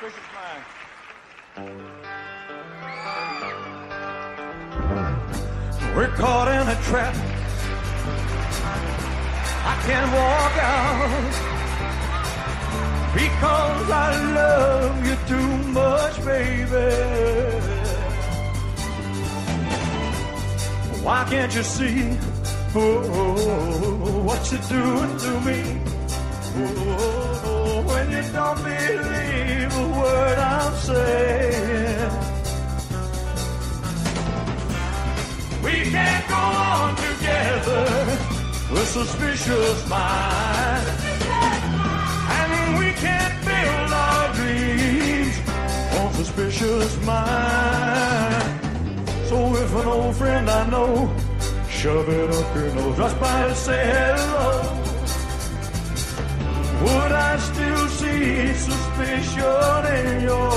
suspicious mind. We're caught in a trap. I can't walk out because I love you too much, baby. Why can't you see what you're doing to me? When you don't believe a word I'm saying. We can't go on together with suspicious minds, and we can't build our dreams on suspicious minds. So if an old friend I know shove it up your nose just by to say hello, would I still see suspicion in your